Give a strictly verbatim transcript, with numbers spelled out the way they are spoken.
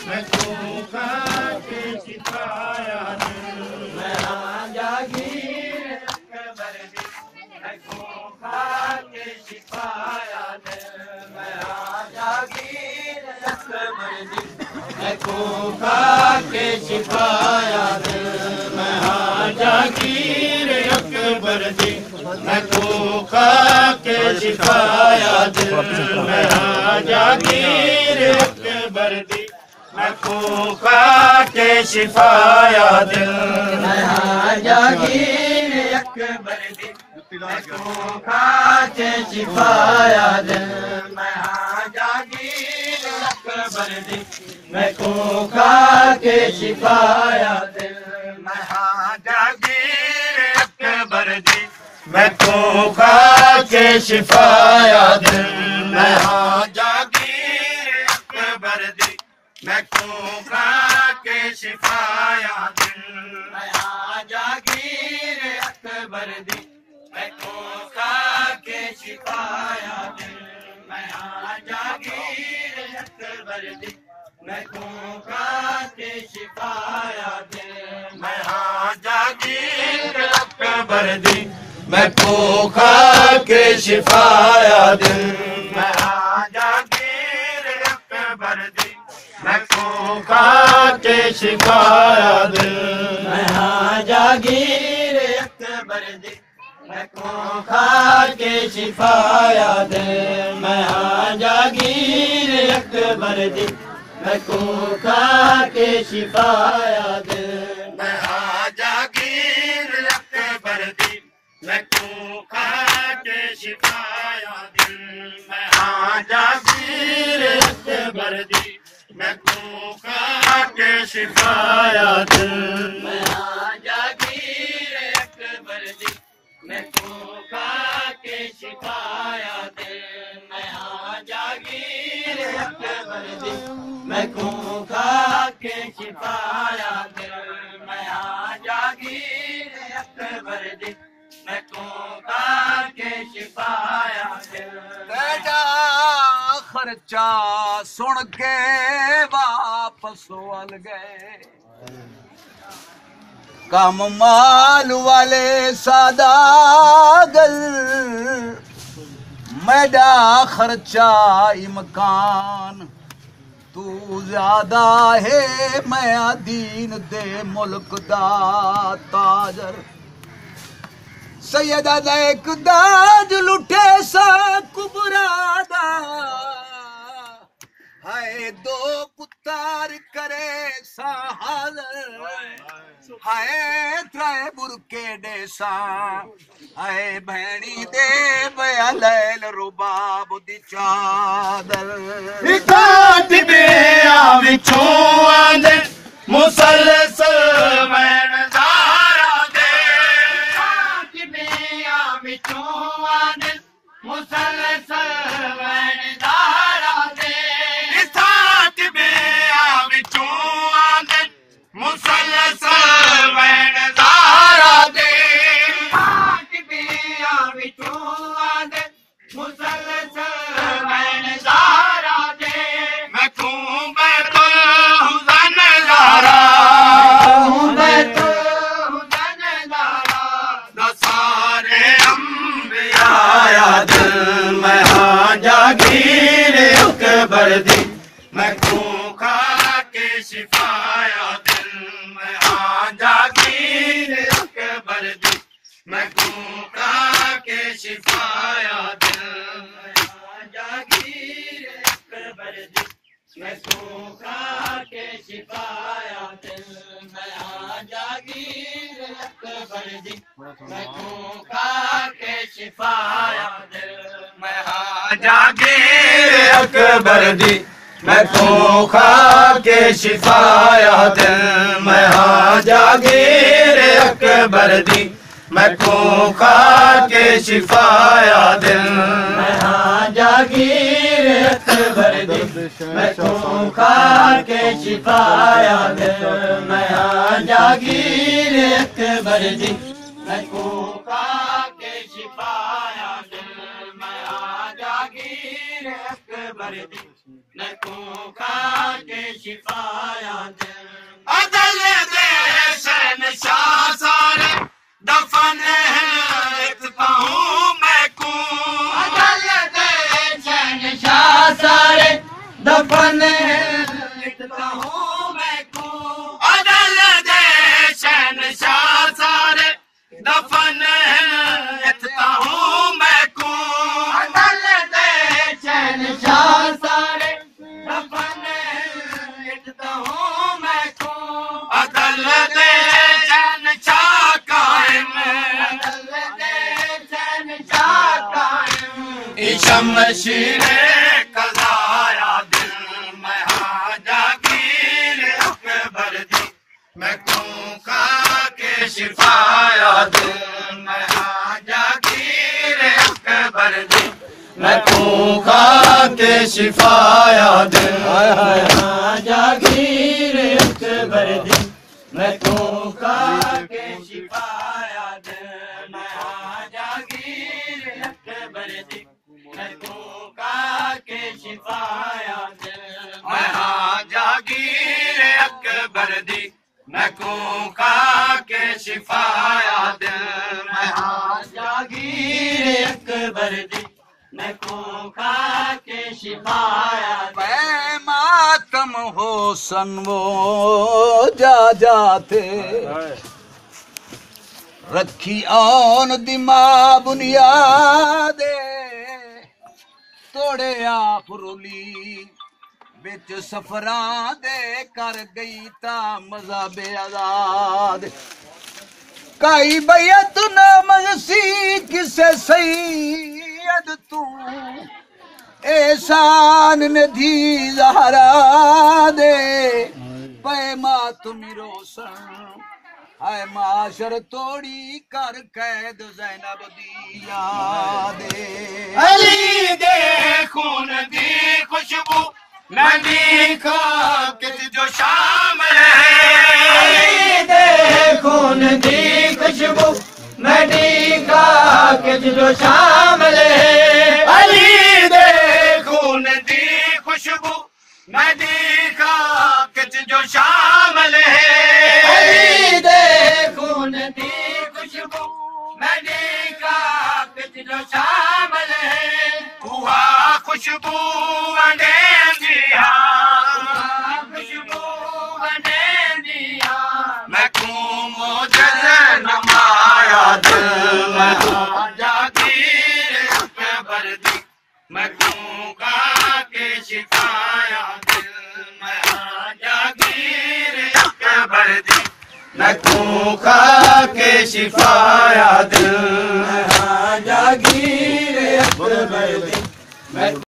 मैं खोखा के सिपाया दिल मैं जागीर अकबर दी मैं खोखा के सिपाया दिल मैं जागीर अकबर दी मैं खोखा के सिपाया दिल मैं जागीर अकबर दी मैं खोखा के सिपाया दिल मैं जागीर अकबर दी मैं खोखा के सिपाया दिल मैं जागीर अकबर दी मैं खोखा के सिपाया दिल मैं जागीर अकबर दी मैं खोखा के सिपाया दिल मैं जागीर अकबर दी मैं खोखा के सिपाया दिल मैं जागीर अकबर दी मैं खोखा के सिपाया दिल मैं जागीर अकबर दी मैं खोखा के सिपाया दिल मैं जागीर अकबर दी मैं खोखा के सिपाया दिल मैं जागीर अकबर दी मैं खोखा के सिपाया दिल मैं जागीर अकबर दी मैं खोखा के सिपाया दिल मैं जागीर अकबर दी मैं खोखा के सिपाया दिल मैं जागीर अकबर दी मैं खोखा के सिपाया दिल मैं जागीर अकबर दी मैं खोखा के सिपाया दिल मैं जागीर अकबर दी मैं खोखा के सिपाया दिल मैं जागीर अकबर दी मैं खोखा के सिपाया दिल मैं जागीर अकबर दी मैं खोखा के सिपाया दिल मैं जागीर अकबर दी मैं खोखा के सिपाया दिल तेरा खर्चा सुन के वापस वाल गए कम माल वाले सादागल मेरा खर्चा इमकान तू ज्यादा है मैं दीन दे मुल्क दा ताजर सैयदा एक दाज लुटे सा कुबरादा हाय दो पुत्तर करे सा हाजर हाय त्रै बुरके देसा हाय भैणी दे बया लैल रुबाब दी चादर इकाट दे विचों आंदे मुसलसल वैन ज़ारा दे इकाट दे विचों आंदे मुसलसल वैन ज़ारा दे इकाट दे विचों आंदे मुसलसल वैन ज़ारा दे इकाट दे विचों आंदे मुसलसल वैन ज़ारा दे मैं खूं बैतुल हुज़न ज़ारा खूं बैतुल हुज़न ज़ारा दा सारे अंबिया दिल मैं जागीर अकबर दी मैं खोखा के सिपाया दिल मैं जागीर अकबर दी मैं खोखा के सिपाया दिल मैं जागीर अकबर दी मैं खोखा के सिपाया दिल मैं जागीर अकबर दी मैं खोखा के सिपाया दिल मैं जागीर अकबर दी मैं खोखा के सिपाया दिल मैं जागीर अकबर दी मैं खोखा के सिपाया दिल मैं जागीर अकबर दी मैं खोखा के सिपाया दिल मैं जागीर अकबर दी मैं खोखा के सिपाया दिल मैं जागीर अकबर दी मैं खोखा के शिफाया दिल अदल दे शहनशाह सारे दफन लिखता हूँ मैं कूं अदल दे शहनशाह सारे दफन लिखता हूँ मैं कूं अदल दे शहनशाह सारे दफन लिखता हूँ मैं कूं अदल दे शहनशाह सारे दफन लिखता हूँ मैं कूं अदल दे शहनशाह कायम अदल दे शहनशाह कायम शमशीरे कज़ाया दिल मैं हाजागीर अकबर दी मैं क्यों खा के शिफाया दिल मैं हाजागीर अकबर दी मैं क्यों खा के शिफाया दिल हाजागीर अकबर दी मैं क्यों खा के शिफाया दिल मैं हाजागीर अकबर दी मैं क्यों खा के शिफाया दिल मैं हाजागीर अकबर दी मैं क्यों खा के शिफाया दिल मैं हाजागीर अकबर दी मैं क्यों खा के शिफाया दिल मातम हो सन वो जा जाते रखी आन दिमा बुनियादे तोड़े आप रुली बिच सफरां दे कर गई ता मजा बेआजाद काई बैयत न मगसी किसे सैयद तू एहसान निधि ज़हरा दे पैमा तुमी रोशन हाय माशर तोड़ी कर कैद ज़ैनब दिया दे अली दे खून दी खुशबू मैं देखा किस जो शामिल है अली दे खून दी खुशबू मैं देखा किस जो शामिल है अली दे खून दी खुशबू मैं देखा किस जो शामिल है अली दे खून दी खुशबू मैं देखा किस जो शामिल है हुआ खुशबू वंडे दिया खुशबू वंडे दिया मैं क्यों मोजज़ नमाया दिल मैं हाजागीर अकबर दी मैं क्यों खा के शिफाया दिल मैं हाजागीर अकबर दी मैं क्यों खा के शिफाया दिल मैं हाजागीर अकबर दी